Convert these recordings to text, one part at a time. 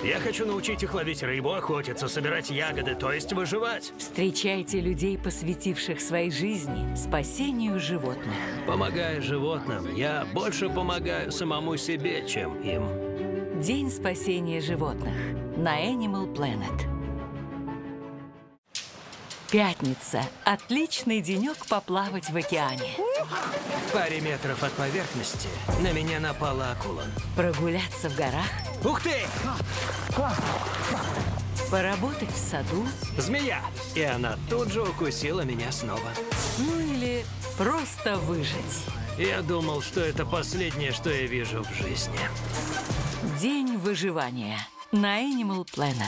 Я хочу научить их ловить рыбу, охотиться, собирать ягоды, то есть выживать. Встречайте людей, посвятивших своей жизни спасению животных. Помогая животным, я больше помогаю самому себе, чем им. День спасения животных на Animal Planet. Пятница. Отличный денек поплавать в океане. В паре метров от поверхности на меня напала акула. Прогуляться в горах. Ух ты! Поработать в саду. Змея! И она тут же укусила меня снова. Ну или просто выжить. Я думал, что это последнее, что я вижу в жизни. День выживания на Animal Planet.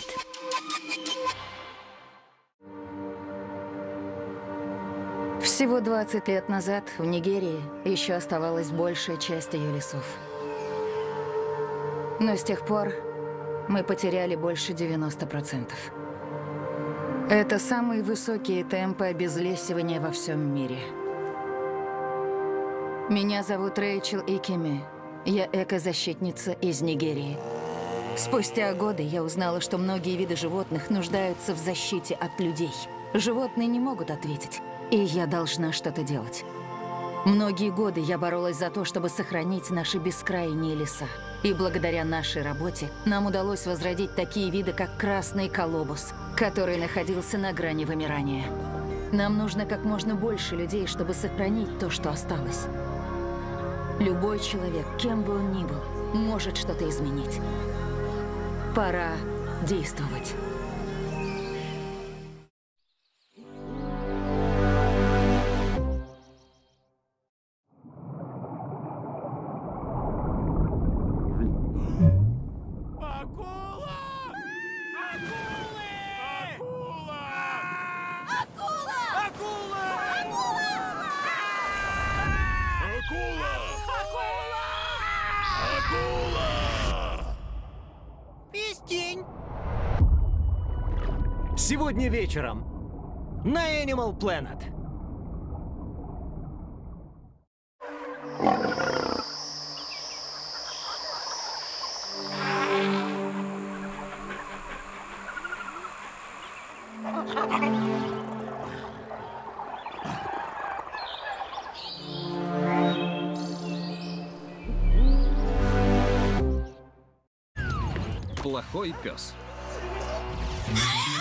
Всего 20 лет назад в Нигерии еще оставалась большая часть ее лесов. Но с тех пор мы потеряли больше 90%. Это самые высокие темпы обезлесивания во всем мире. Меня зовут Рэйчел Икеме. Я экозащитница из Нигерии. Спустя годы я узнала, что многие виды животных нуждаются в защите от людей. Животные не могут ответить, и я должна что-то делать. Многие годы я боролась за то, чтобы сохранить наши бескрайние леса. И благодаря нашей работе нам удалось возродить такие виды, как красный колобус, который находился на грани вымирания. Нам нужно как можно больше людей, чтобы сохранить то, что осталось. Любой человек, кем бы он ни был, может что-то изменить. Пора действовать. Сегодня вечером на Animal Planet. Плохой пес.